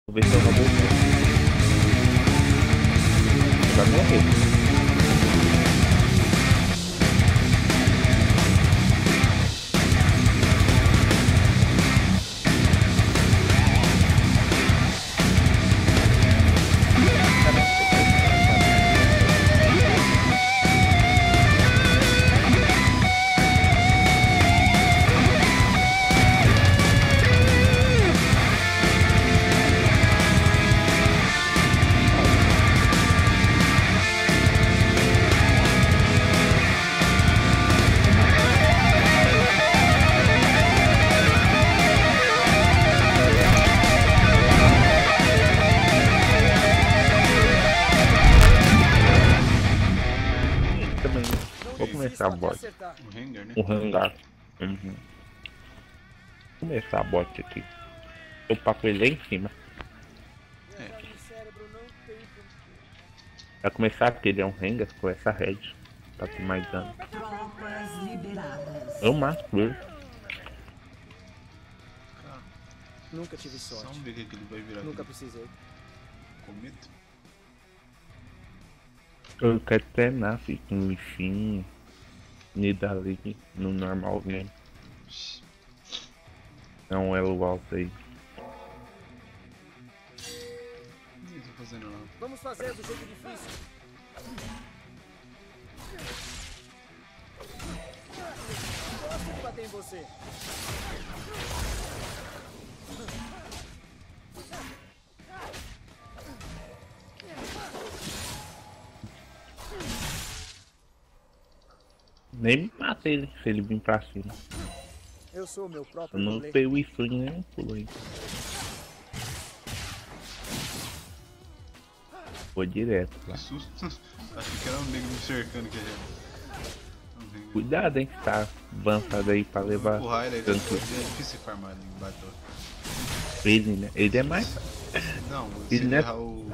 Vou ver se eu roubo o vai morrer. Também vou começar a bot. O Rengar, né? O hangar. Uhum. Vou começar a bot aqui. Eu papo ele lá em cima. É. Vai começar aquele é um hangar com essa red. Pra ter mais dano. Tropas liberadas. Eu mato ele. Cara, Nunca tive sorte. vamos ver o que ele vai virar. Nunca aqui. precisei. Cometa. Eu quero treinar, filho, com o Lixinho. Nidalee no normal game. É um elo alto aí. Nem tô fazendo nada. Vamos fazer do jeito difícil. Gosto de bater em você. Nem me mata ele se ele vir pra cima. Eu sou o meu Eu próprio não rolê. tenho o Ifrin nem um pulo aí. Vou direto lá. Que susto. Achei que era um negro me cercando que já. Um Rengar. Cuidado, hein, que tá avançado aí pra Vou levar empurrar ele aí. tanto É difícil farmar ele embaixo. ele, né? Ele é mais. Não, se Ele ele não é- errar o.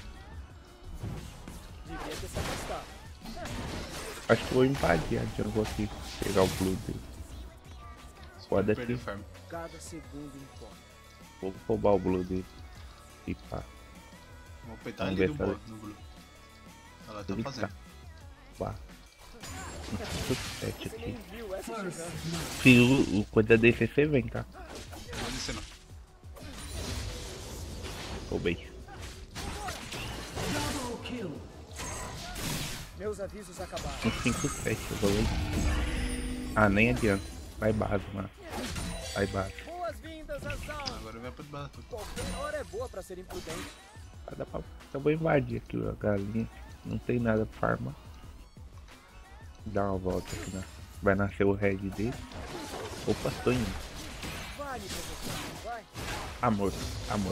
Devia ter se afastado. Acho que vou invadir a jungle aqui. Pegar o blue dele. Pode perder aqui. farm. Cada segundo importa. Vou roubar o blue dele. E pá. Vou apertar Vamos ali ver no se bot, no blue. Olha lá, tá Ele fazendo. tá. Pá. Sete Você aqui. nem viu essa chegando. Se o coisa desse você vem, tá? Não vai descer não. Roubei. Double kill. Meus avisos acabaram. Um 5-7, eu vou ler. Ah, nem adianta. Vai base, mano. Vai base. Boas-vindas às aulas. Agora vai pra debaixo tudo. Qualquer hora é boa pra ser imprudente. Ah, dá pra... Eu vou invadir aqui a galinha. Não tem nada pra farmar. Dá uma volta aqui na. Vai nascer o red dele. Opa, tô indo. Vale, professor. Vai. Amor, amor.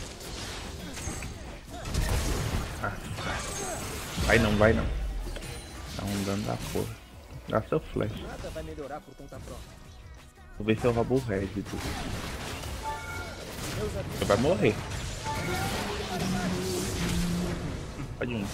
Ah, vai não, vai não. Tá um dano da porra. Dá seu flash. Nada vai melhorar por conta própria. Vou ver se eu roubo o red dele. Meus avisos. Você vai morrer. Pode ir.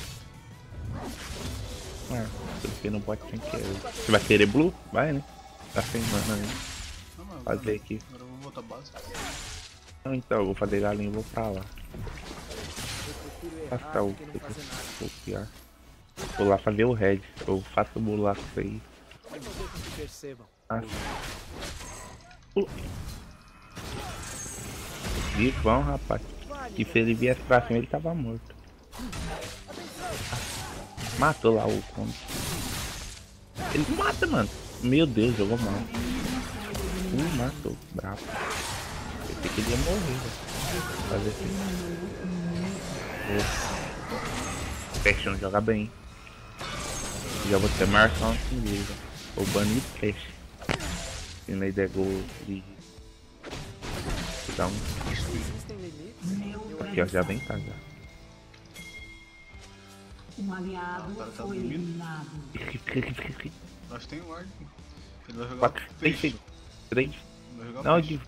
Ah, porque não pode sem querer. Você vai querer blue? Vai, né? Tá sem mana aí. Não, mas Fazer agora, aqui. agora eu vou voltar base. Não, então, eu vou fazer galinha e vou pra lá. Eu prefiro errar Passar o do que não fazer nada. vou piar. Vou lá fazer o red. Eu faço o bolo com isso aí. Vamos ver com que percebam. Ah. E vão, rapaz. E se ele viesse pra cima, ele tava morto. Matou lá o conde. Ele mata, mano. Meu Deus, jogou mal. Matou. Bravo. Eu pensei que ele ia morrer, velho. Fazer assim. Fashion joga bem. Já vou ter marcar um time, velho. Vou banir Flash. Se não der gol de. Dá um. Existem limites. Aqui, ó, já vem cá já. Um aliado Ah, o cara tá foi dormindo. eliminado. Acho que tem um ward. Ele vai jogar 4, o 3 peixe. segundos. 3. Ele vai jogar o Não, peixe. de.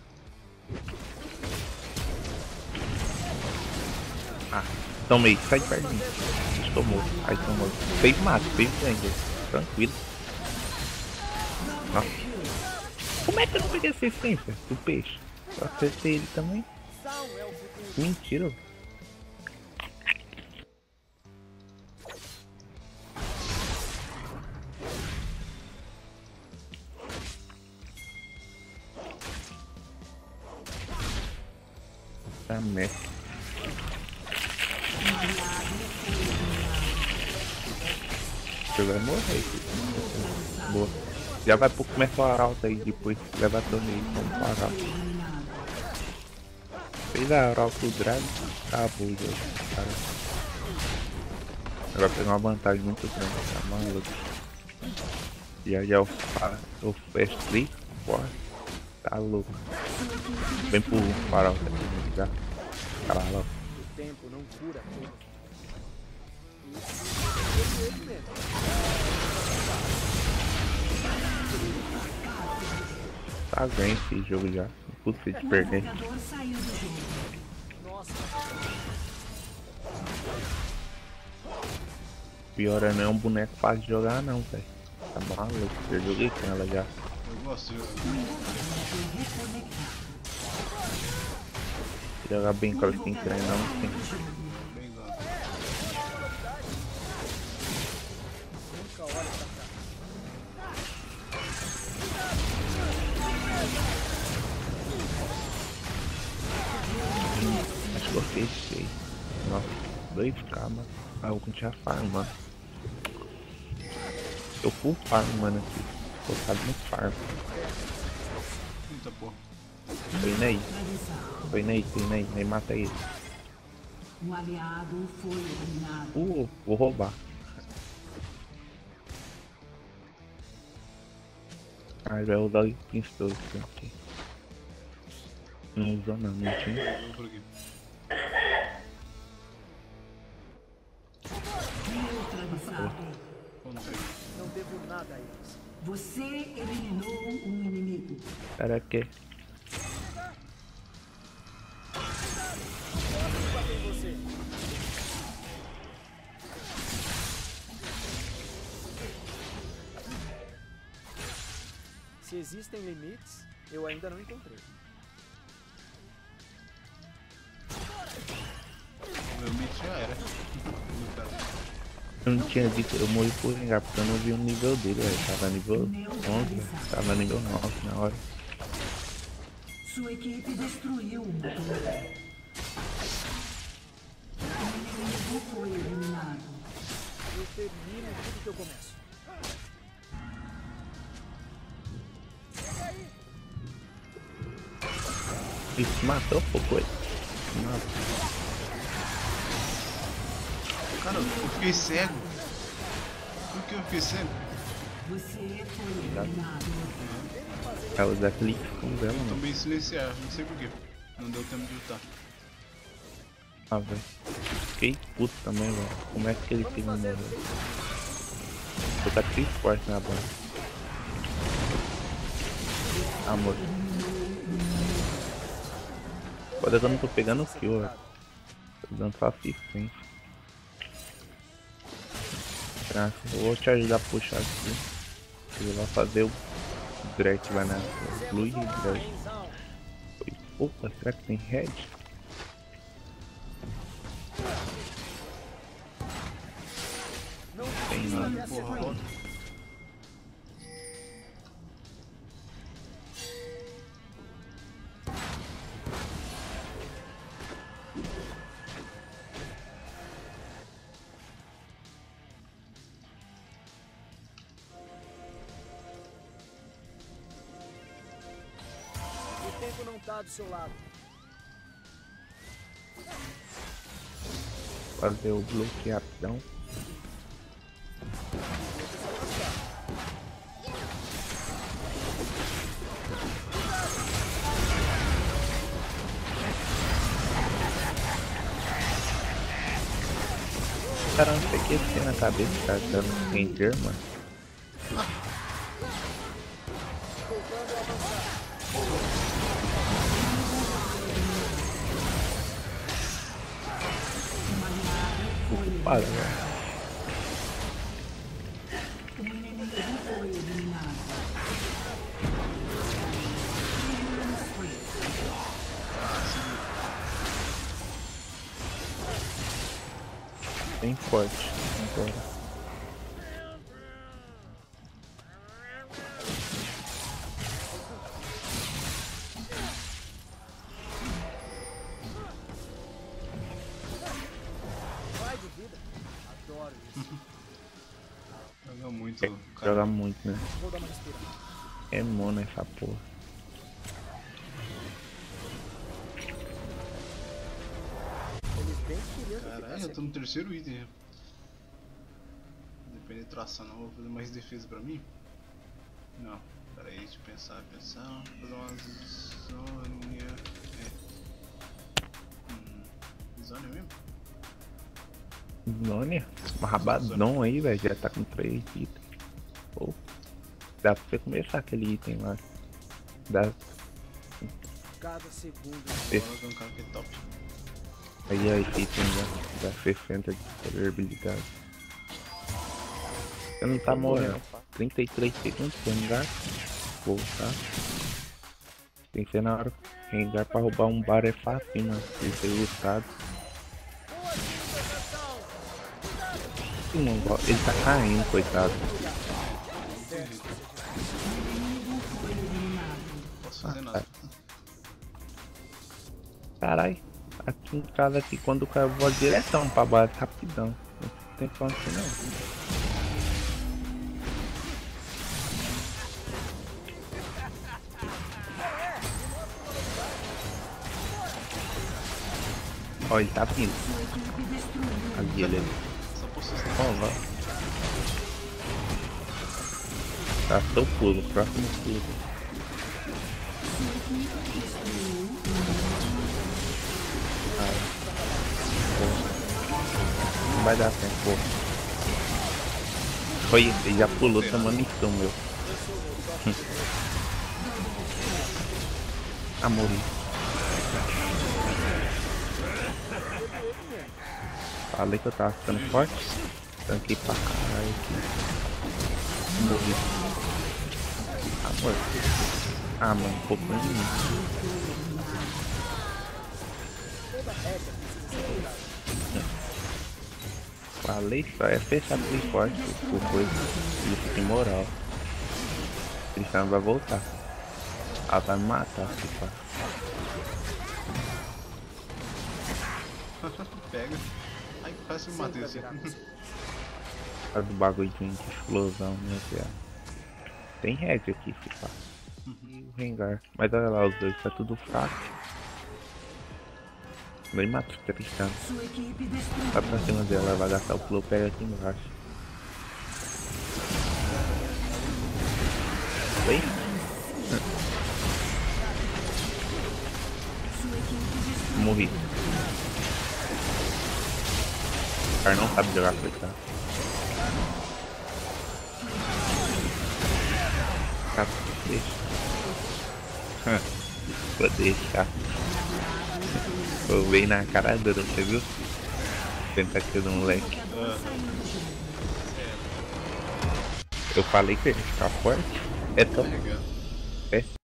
Ah, tomei, sai de perto de mim. Tomou, aí tomou. Fez mato, fez sangue. Tranquilo. Nossa. Como é que eu não peguei assistência do peixe? Só acertei ele também. Sal é o futuro. Mentira. Tá merda. Você vai morrer, filho. Boa. Já vai pro começo arauto aí depois. Leva a torneio como arauto. Fez a arauto do drag. Acabou o jogo, cara. Vai pegar uma vantagem muito grande, tá maluco. Já eu fast click, porra. Tá louco. Vem pro farol aqui, já. Cala lá. O tempo não cura tudo. Isso é ele mesmo. Tá bem esse jogo já. Impossível de perder. Nossa, Pior é não é um boneco fácil de jogar não, velho. Tá maluco, eu joguei com ela já. Eu gosto de Jogar bem com ela sem treinar, não tem. bem lá. nunca olha pra cá. Acho que eu fechei. Nossa, 2k, mano. Ah, eu vou continuar farm, mano. Eu full farm, mano, aqui. Focado no farm. Eita porra. Vem aí, mata ele. Um aliado foi eliminado. Vou roubar. Ah, vai usar o pistola aqui. Não usou não, não tinha. Eu vou por aqui. Neutralizado. Contra aí. Não devo nada a eles. Você eliminou um inimigo. Era que? Posso bater em você? Se existem limites, eu ainda não encontrei. O meu mid já era. No caso. Eu não tinha visto, eu morri por engar, porque eu não vi o nível dele, velho. Tava nível 11, velho. Tava nível 9 na hora. Sua equipe destruiu um motor. O inimigo foi eliminado. Eu termino tudo que eu começo. Isso matou, pô, coisa. Matou. Cara, eu fiquei cego. Por que eu fiquei cego? Você foi eliminado. Vai usar clique com dela, mano. Também silenciar, não sei porquê. Não deu tempo de lutar. Ah, velho. Fiquei puto também, velho. Como é que ele tem um... Vou tá triste forte na banda. Amor. Foda que eu não tô pegando o kill, velho. Tô dando só assistência. Tá, eu vou te ajudar a puxar aqui. Eu vou fazer o drag que vai na blue e drag. Opa, será que tem red? Tem não. Porra, roda. O tempo não tá do seu lado. Fazer o bloqueadão. Caramba, peguei esse na cabeça, tá dando render, mano. Para, velho. O inimigo foi eliminado. bem forte agora. Vai de vida. Adoro isso. Joga muito, cara. Joga muito, né? Vou dar uma respirada. É mono essa porra. Eles bem queriam que Caralho, eu ficasse tô no terceiro item. De penetração, não vou fazer mais defesa pra mim? Não, pera aí, deixa eu pensar. Fazer uma zônia. Zônia mesmo? Nônia, um rabadão aí, velho. Já tá com 3 itens. Pô, dá pra você começar aquele item lá. Dá. cada segundo. Agora tem um cara que é top. Aí a item dá 60 de durabilidade. Você não tá morrendo. 33 segundos pra rengar. Voltar. Tem que ser na hora. Rengar pra roubar um bar é fácil, mano. Ele foi lutado. Ele tá caindo, coitado. Não posso fazer nada. Carai, aqui em casa aqui quando o cara voa diretão pra base rapidão. Não tem pra onde ir, não. Ó, ele tá vindo. Ali ele. Só posso estar. Ó, lá. Tá, seu pulo, próximo pulo. Não vai dar tempo, pô. Foi, ele já pulou tomando isso, meu. Ah, morri. Falei que eu tava ficando forte. Tanquei pra caralho aqui. Morri. Ah, morri. Ah, mano, pouco pra mim. Falei só é fechar bem forte por coisa. Ele fica imoral. Cristiano vai voltar. Ela vai me matar, se pá. Pega. Ai, quase me matei assim. Por causa do bagulho de explosão, né, viado? Tem regra aqui, se pá. E o Rengar. Mas olha lá, os dois tá tudo fraco. Ele mata o Cristiano. Sua equipe destruiu. Vai pra cima dela, vai gastar o pulo, pega aqui embaixo. Oi? Morri. O cara não sabe jogar coitado. Tá, deixa. Vou deixar. Eu veio na cara dura, você viu? Tentativa do moleque. Eu falei que ele ficar forte. É tão. Carregando. É